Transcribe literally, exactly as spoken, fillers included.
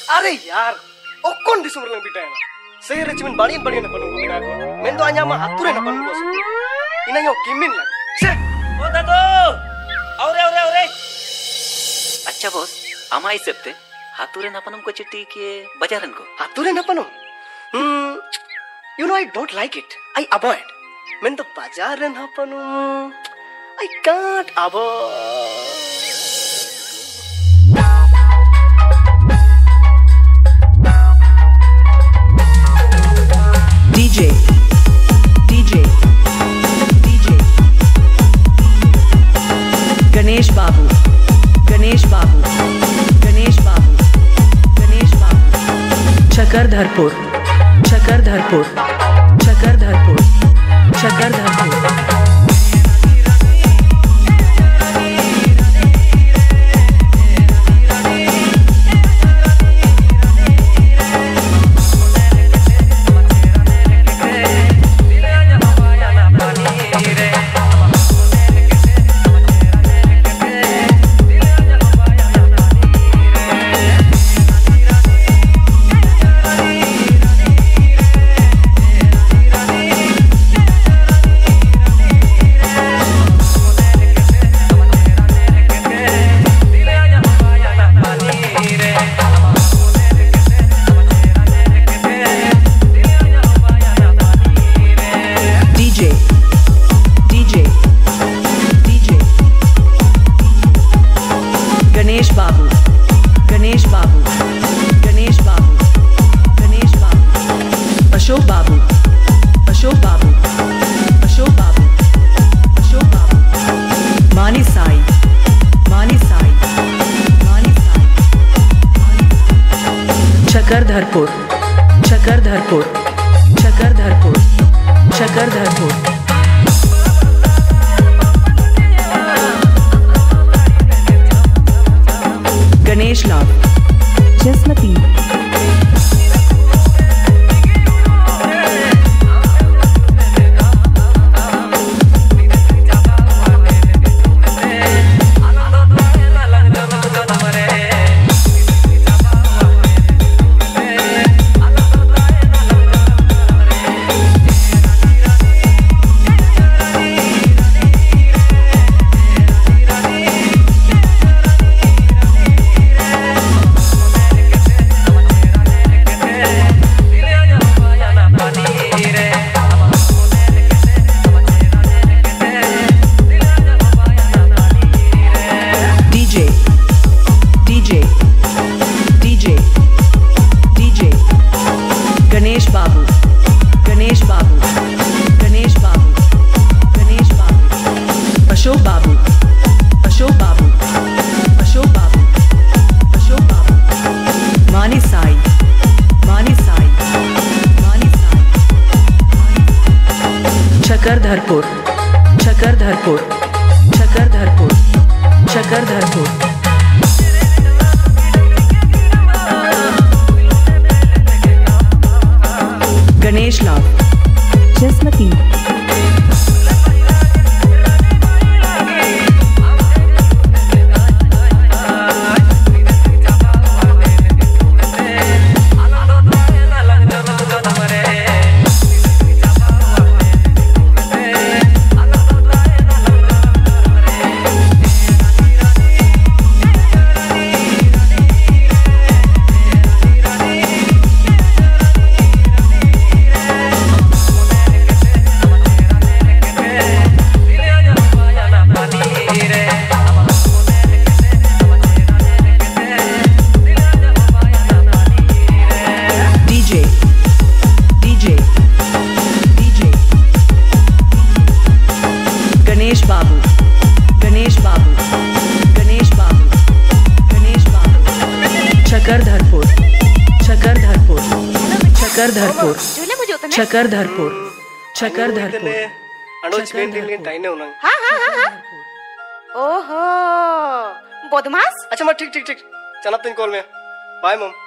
अरे यार ओक्कोन दिसुम lang bitay na sehre chimin balian balian na panu bina ko men do anya ma hature na panu bos ina yo kimin lang se ओ दादू औरे औरे औरे अच्छा boss आमा इस हफ्ते हाथुरे ना पनम को चिट्ठी के बाजारन को hature na panu hmm you know I don't like it I avoid men do bajaran ha panu I can't avoid D J, D J, D J, Ganesh Babu, Ganesh Babu, Ganesh Babu, Ganesh Babu, Chakardharpur, Chakardharpur, Chakardharpur, Chakardharpur. Ganesh Babu, Ganesh Babu, Ganesh Babu, Ganesh Babu, Ashok Babu, Ashok Babu, Ashok Babu, Ashok Babu, Mani Sai, Mani Sai, Mani Sai, Chakardharpur, Chakardharpur, Chakardharpur, Chakardharpur. Ganesh Love, Jasmati, Ganesh Babu, Ganesh Babu, Ganesh Babu, Ganesh Babu, Ashok Babu, Ashok Babu, Ashok Babu, Ashok Babu, Mani Sai, Mani Sai, Mani Sai, Chakardharpur, Chakardharpur, Chakardharpur, Chakardharpur. Ganesh Love, Jasmati, Ganesh Babu, Ganesh Babu, Ganesh Babu, Ganesh Babu, Chakardharpur, Chakardharpur, Chakardharpur, Chakardharpur, Chakardharpur. Ano explain din din tayo na unang. हाँ हाँ हाँ हाँ ओहो बदमाश अच्छा मैं ठीक ठीक ठीक चला तीन कॉल में बाय मम